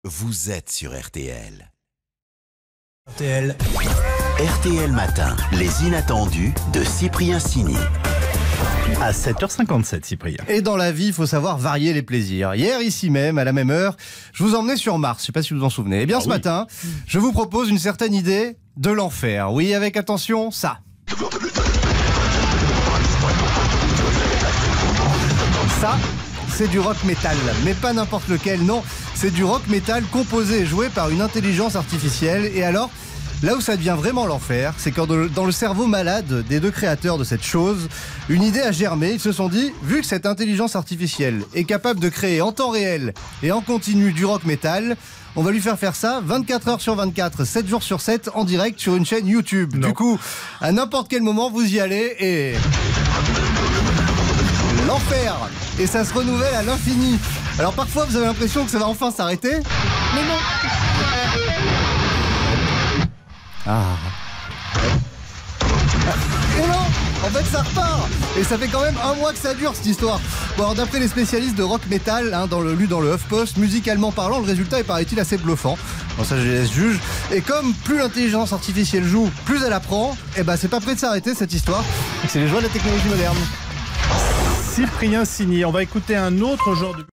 Vous êtes sur RTL. RTL. RTL Matin, les inattendus de Cyprien Signy. À 7h57, Cyprien. Et dans la vie, il faut savoir varier les plaisirs. Hier, ici même, à la même heure, je vous emmenais sur Mars. Je ne sais pas si vous vous en souvenez. Eh bien, ce matin, je vous propose une certaine idée de l'enfer. Oui, avec attention, ça. Ça, c'est du rock metal. Mais pas n'importe lequel, non. C'est du rock metal composé et joué par une intelligence artificielle. Et alors, là où ça devient vraiment l'enfer, c'est quand dans le cerveau malade des deux créateurs de cette chose, une idée a germé. Ils se sont dit, vu que cette intelligence artificielle est capable de créer en temps réel et en continu du rock metal, on va lui faire ça 24 heures sur 24, 7 jours sur 7 en direct sur une chaîne YouTube. Non. Du coup, à n'importe quel moment, vous y allez et... l'enfer. Et ça se renouvelle à l'infini. Alors parfois, vous avez l'impression que ça va enfin s'arrêter. Mais non. Ah. Et non, en fait ça repart. Et ça fait quand même un mois que ça dure cette histoire. Bon, alors d'après les spécialistes de rock metal, lu dans le HuffPost, musicalement parlant, le résultat est paraît-il assez bluffant. Bon, ça je les laisse juger. Et comme plus l'intelligence artificielle joue, plus elle apprend, et ben c'est pas prêt de s'arrêter cette histoire. C'est les joies de la technologie moderne. Cyprien Signy, on va écouter un autre genre de...